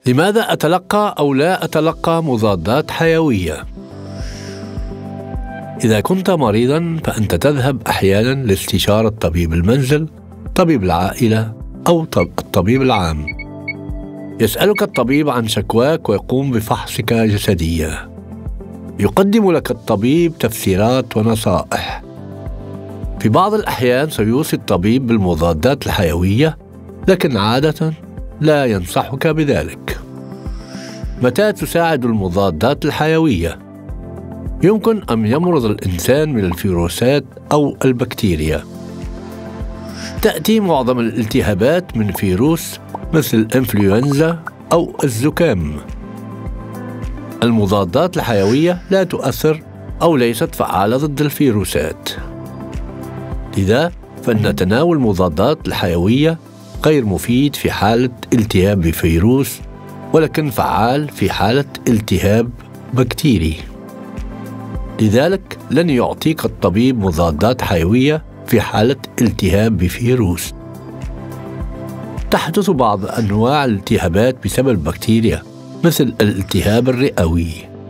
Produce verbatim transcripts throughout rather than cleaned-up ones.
لماذا أتلقى أو لا أتلقى مضادات حيوية؟ إذا كنت مريضاً فأنت تذهب أحياناً لاستشارة طبيب المنزل، طبيب العائلة، أو الطبيب العام. يسألك الطبيب عن شكواك ويقوم بفحصك جسديا. يقدم لك الطبيب تفسيرات ونصائح. في بعض الأحيان سيوصي الطبيب بالمضادات الحيوية، لكن عادة لا ينصحك بذلك. متى تساعد المضادات الحيوية؟ يمكن أن يمرض الإنسان من الفيروسات أو البكتيريا. تأتي معظم الالتهابات من فيروس مثل الإنفلونزا أو الزكام. المضادات الحيوية لا تؤثر أو ليست فعالة ضد الفيروسات. لذا فإن تناول المضادات الحيوية غير مفيد في حالة التهاب بفيروس، ولكن فعال في حالة التهاب بكتيري. لذلك لن يعطيك الطبيب مضادات حيوية في حالة التهاب بفيروس. تحدث بعض أنواع الالتهابات بسبب البكتيريا، مثل الالتهاب الرئوي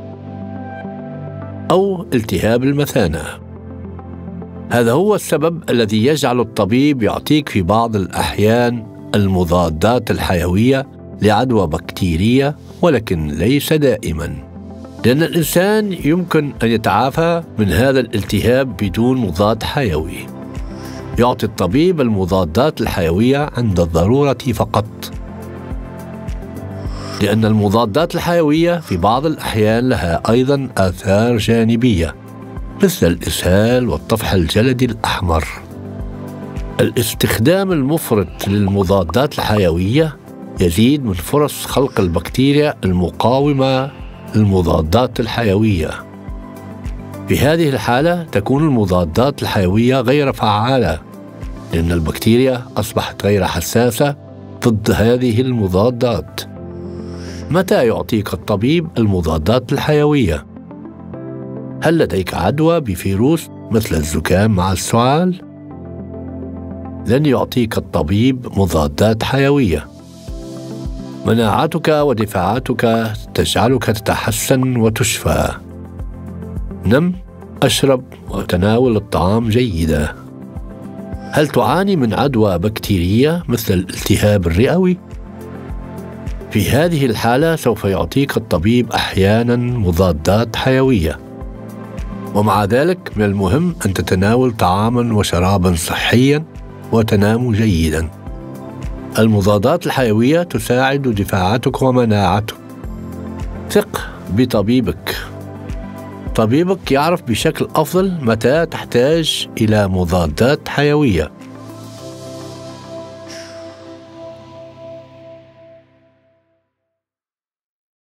أو التهاب المثانة. هذا هو السبب الذي يجعل الطبيب يعطيك في بعض الأحيان المضادات الحيوية لعدوى بكتيرية، ولكن ليس دائما، لأن الإنسان يمكن أن يتعافى من هذا الالتهاب بدون مضاد حيوي. يعطي الطبيب المضادات الحيوية عند الضرورة فقط، لأن المضادات الحيوية في بعض الأحيان لها أيضا آثار جانبية مثل الإسهال والطفح الجلدي الأحمر. الاستخدام المفرط للمضادات الحيوية يزيد من فرص خلق البكتيريا المقاومة للمضادات الحيوية. في هذه الحالة تكون المضادات الحيوية غير فعالة، لأن البكتيريا أصبحت غير حساسة ضد هذه المضادات. متى يعطيك الطبيب المضادات الحيوية؟ هل لديك عدوى بفيروس مثل الزكام مع السعال؟ لن يعطيك الطبيب مضادات حيوية. مناعتك ودفاعاتك تجعلك تتحسن وتشفى. نم، أشرب، وتناول الطعام جيدا. هل تعاني من عدوى بكتيرية مثل الالتهاب الرئوي؟ في هذه الحالة سوف يعطيك الطبيب أحيانا مضادات حيوية. ومع ذلك من المهم أن تتناول طعاما وشرابا صحيا وتنام جيدا. المضادات الحيوية تساعد دفاعاتك ومناعتك. ثق بطبيبك. طبيبك يعرف بشكل أفضل متى تحتاج إلى مضادات حيوية.